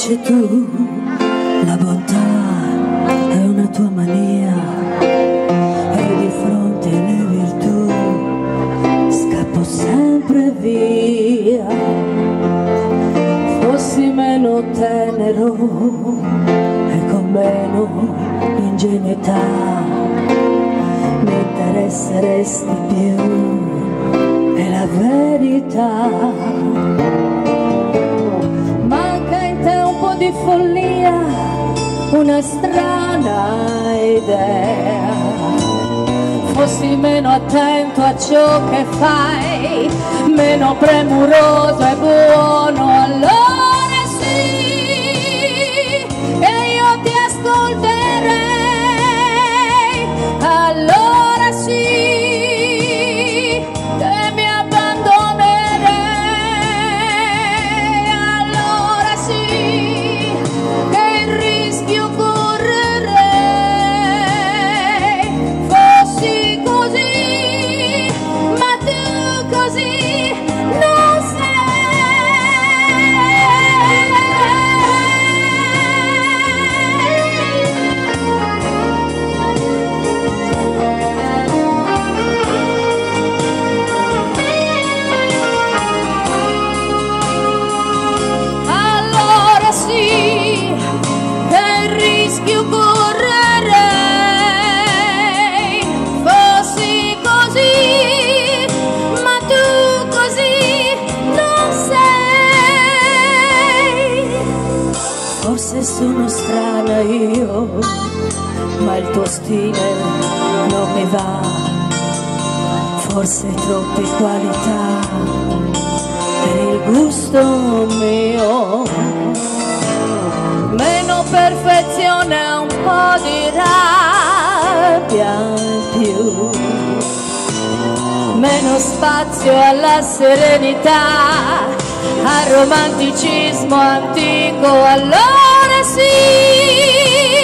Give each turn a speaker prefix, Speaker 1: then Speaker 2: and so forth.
Speaker 1: invece tu, la bontà è una tua mania, e di fronte alle virtù scappo sempre via. Fossi meno tenero e con meno ingenuità, mi interesseresti più, è la verità. Manca in te un po' di follia, una strana idea. Fossi meno attento a ciò che fai, meno premuroso e buono, allora sì che io ti ascolterei, allora sì che mi abbandonerei, allora sì che il rischio correrei. Fossi così, ma tu così non sei. Allora sì che il rischio correrei. Fossi così, ma tu così non sei. Forse sono strana io, ma il tuo stile non mi va. Forse troppe qualità per il gusto mio, meno perfezione, un po' di rabbia in più, meno spazio alla serenità, al romanticismo antico, allora sì